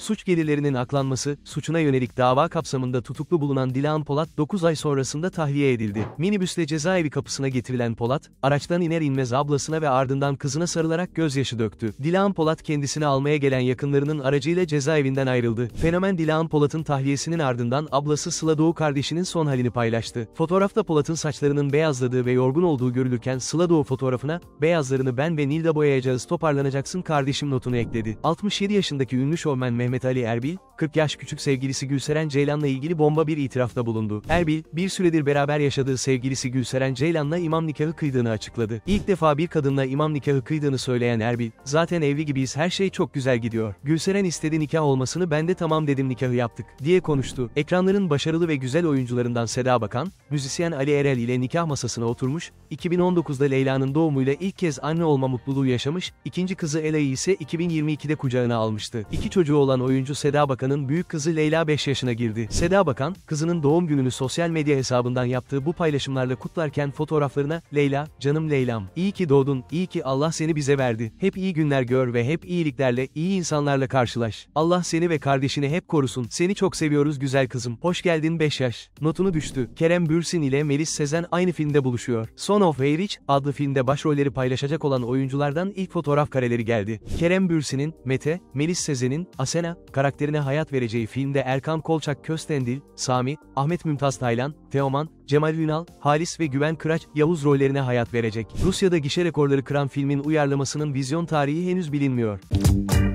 Suç gelirlerinin aklanması, suçuna yönelik dava kapsamında tutuklu bulunan Dilan Polat 9 ay sonrasında tahliye edildi. Minibüsle cezaevi kapısına getirilen Polat, araçtan iner inmez ablasına ve ardından kızına sarılarak gözyaşı döktü. Dilan Polat kendisini almaya gelen yakınlarının aracıyla cezaevinden ayrıldı. Fenomen Dilan Polat'ın tahliyesinin ardından ablası Sıla Doğu kardeşinin son halini paylaştı. Fotoğrafta Polat'ın saçlarının beyazladığı ve yorgun olduğu görülürken Sıla Doğu fotoğrafına, "Beyazlarını ben ve Nilda boyayacağız, toparlanacaksın kardeşim" notunu ekledi. 67 yaşındaki ünlü şovmen Mehmet Ali Erbil, 40 yaş küçük sevgilisi Gülseren Ceylan'la ilgili bomba bir itirafta bulundu. Erbil, bir süredir beraber yaşadığı sevgilisi Gülseren Ceylan'la imam nikahı kıydığını açıkladı. İlk defa bir kadınla imam nikahı kıydığını söyleyen Erbil, "Zaten evli gibiyiz, her şey çok güzel gidiyor. Gülseren istedi nikah olmasını, ben de tamam dedim, nikahı yaptık" diye konuştu. Ekranların başarılı ve güzel oyuncularından Seda Bakan, müzisyen Ali Erel ile nikah masasına oturmuş, 2019'da Leyla'nın doğumuyla ilk kez anne olma mutluluğu yaşamış, ikinci kızı Ela'yı ise 2022'de kucağına almıştı. İki çocuğu olan oyuncu Seda Bakan'ın büyük kızı Leyla 5 yaşına girdi. Seda Bakan, kızının doğum gününü sosyal medya hesabından yaptığı bu paylaşımlarla kutlarken fotoğraflarına, "Leyla, canım Leylam, iyi ki doğdun, iyi ki Allah seni bize verdi. Hep iyi günler gör ve hep iyiliklerle, iyi insanlarla karşılaş. Allah seni ve kardeşini hep korusun. Seni çok seviyoruz güzel kızım. Hoş geldin 5 yaş." notunu düştü. Kerem Bürsin ile Melis Sezen aynı filmde buluşuyor. Son of Erich adlı filmde başrolleri paylaşacak olan oyunculardan ilk fotoğraf kareleri geldi. Kerem Bürsin'in, Mete, Melis Sezen'in, Asena, karakterine hayat vereceği filmde Erkan Kolçak Köstendil, Sami, Ahmet Mümtaz Taylan, Teoman, Cemal Ünal, Halis ve Güven Kıraç, Yavuz rollerine hayat verecek. Rusya'da gişe rekorları kıran filmin uyarlamasının vizyon tarihi henüz bilinmiyor.